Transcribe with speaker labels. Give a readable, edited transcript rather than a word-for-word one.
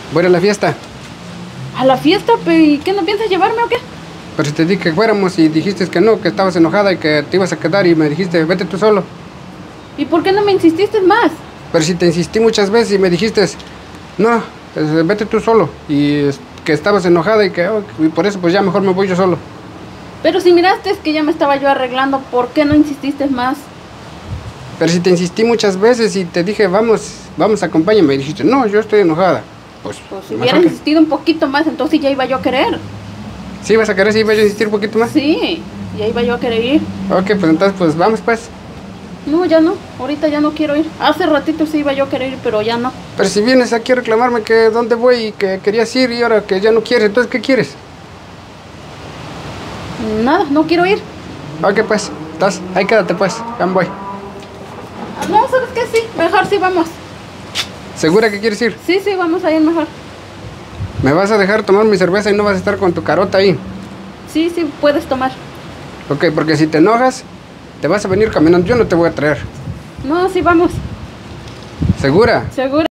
Speaker 1: Voy a ir a la fiesta.
Speaker 2: ¿A la fiesta? ¿Y qué, no piensas llevarme o qué?
Speaker 1: Pero si te dije que fuéramos y dijiste que no, que estabas enojada y que te ibas a quedar y me dijiste, vete tú solo.
Speaker 2: ¿Y por qué no me insististe más?
Speaker 1: Pero si te insistí muchas veces y me dijiste, no, vete tú solo. Y que estabas enojada y que y por eso pues ya mejor me voy yo solo.
Speaker 2: Pero si miraste que ya me estaba yo arreglando, ¿por qué no insististe más?
Speaker 1: Pero si te insistí muchas veces y te dije, vamos, acompáñame, y dijiste, no, yo estoy enojada. Pues
Speaker 2: si hubieras insistido un poquito más, entonces ya iba yo a querer.
Speaker 1: ¿Sí vas a querer? ¿Sí iba yo a insistir un poquito más?
Speaker 2: Sí, ya iba yo a querer ir.
Speaker 1: Ok, pues entonces, pues vamos pues.
Speaker 2: No, ya no, ahorita ya no quiero ir. Hace ratito sí iba yo a querer ir, pero ya no.
Speaker 1: Pero si vienes aquí a reclamarme que dónde voy y que querías ir y ahora que ya no quieres, entonces, ¿qué quieres?
Speaker 2: Nada, no quiero ir.
Speaker 1: Ok, pues, ahí quédate pues, ya me voy.
Speaker 2: No, ¿sabes qué? Sí, mejor sí vamos.
Speaker 1: ¿Segura que quieres ir?
Speaker 2: Sí, vamos a ir mejor.
Speaker 1: ¿Me vas a dejar tomar mi cerveza y no vas a estar con tu carota ahí?
Speaker 2: Sí, puedes tomar.
Speaker 1: Ok, porque si te enojas, te vas a venir caminando, yo no te voy a traer.
Speaker 2: No, sí vamos.
Speaker 1: ¿Segura?
Speaker 2: Seguro.